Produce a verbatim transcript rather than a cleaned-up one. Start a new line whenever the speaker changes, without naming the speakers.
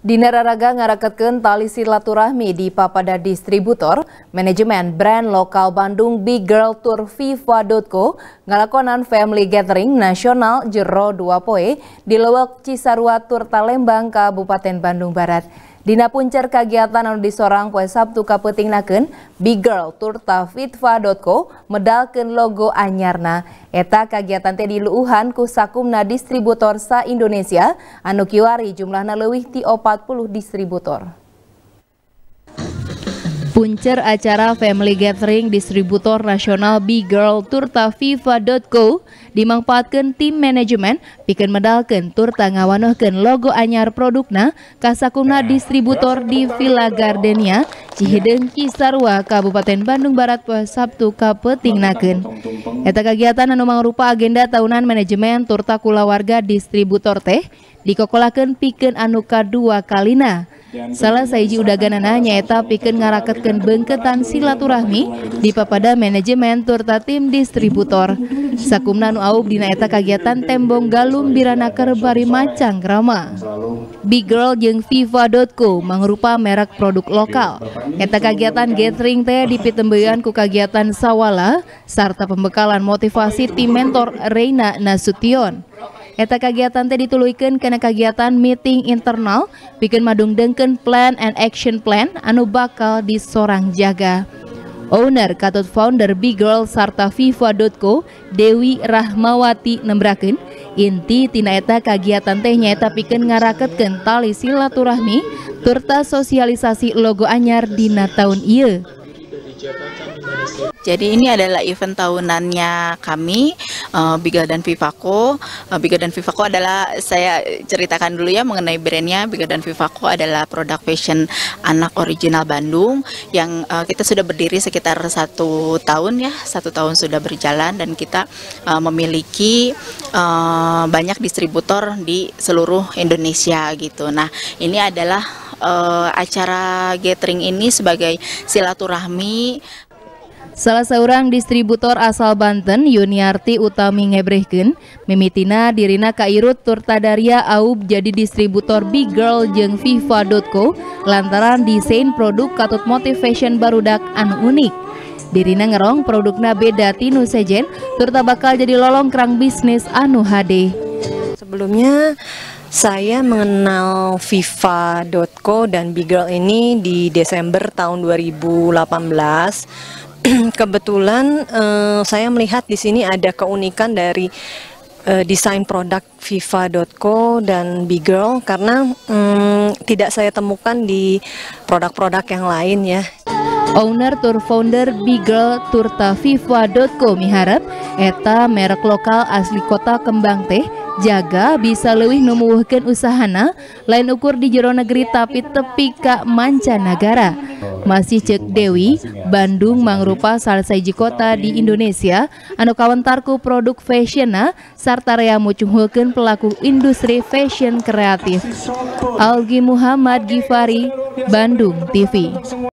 Dina raraga ngaraketkeun tali silaturahmi di papada distributor, manajemen brand lokal Bandung Big Girl Tour Viva dot co ngalakonan family gathering nasional jero dua poe di Leuweuk Cisarua Turta Lembang, Kabupaten Bandung Barat. Dina puncer kagiatan anu disorang poe Sabtu kapeutingnakeun, Big Girl Turta Viva dot co medalkeun logo anyarna. Eta kagiatan teh diluuhan ku sakumna distributor sa-Indonesia anu kiwari jumlahna leuwih ti opat puluh distributor. Puncer acara family gathering distributor nasional Big Girl Turta Viva dot co dimangpaatkeun tim manajemen pikeun medalkeun turta ngawanohkeun logo anyar produkna ka sakumna distributor di Villa Gardenia, Cihideung, Cisarua, Kabupaten Bandung Barat poe Sabtu kapeutingnakeun. Eta kagiatan anu mangrupa agenda tahunan manajemen turta kulawarga distributor teh dikokolakeun pikeun anu kadua kalina. Salah saiji udaganana nyaeta pikeun ngaraketkeun beungketan silaturahmi di papada manajemen turta tim distributor. Sakumna anu aub dina eta kagiatan tembong galung biranaker bari macang rama. Big Girl jeung Viva dot co mangrupa merek produk lokal. Eta kagiatan gathering teh dipitembeueun ku kagiatan sawala sarta pembekalan motivasi tim mentor Reina Nasution. Eta kagiatan teh dituluykeun kana kagiatan meeting internal pikeun madungdengkeun plan and action plan anu bakal disorang jaga. Owner katut founder Big Girl sarta Viva dot co Dewi Rahmawati nembrakeun inti tina eta kagiatan teh nyaeta pikeun ngaraketkeun tali silaturahmi turta sosialisasi logo anyar dina taun ieu.
Jadi ini adalah event tahunannya kami, uh, Big Girl dan Vivaco. Uh, Big Girl dan Vivaco adalah, saya ceritakan dulu ya mengenai brandnya. Big Girl dan Vivaco adalah produk fashion anak original Bandung yang uh, kita sudah berdiri sekitar satu tahun ya, satu tahun sudah berjalan dan kita uh, memiliki uh, banyak distributor di seluruh Indonesia gitu. Nah, ini adalah uh, acara gathering ini sebagai silaturahmi.
Salah seorang distributor asal Banten, Yuniarti Utami ngebrehkeun, mimitina dirina kairut turta daria aub jadi distributor Big Girl jeung Viva dot co lantaran desain produk katut motivation barudak anu unik. Dirina ngerong produkna beda tinu sejen turta bakal jadi lolongkrang bisnis anu H D.
Sebelumnya saya mengenal Viva dot co dan Big Girl ini di Desember tahun dua ribu delapan belas. Kebetulan uh, saya melihat di sini ada keunikan dari uh, desain produk Viva dot co dan Big Girl karena um, tidak saya temukan di produk-produk yang lain ya.
Owner tour founder Big Girl Turta Viva dot co miharep eta merek lokal asli kota Kembang teh jaga bisa leuwih numuwuhkeun usahana lain ukur di jero negeri tapi tepi ka mancanagara. Masih cek Dewi, Bandung mangrupa salah sahiji kota di Indonesia anu kawentar ku produk fashionna sarta rea mucunghulkeun pelaku industri fashion kreatif. Algi Muhammad Gifari, Bandung T V.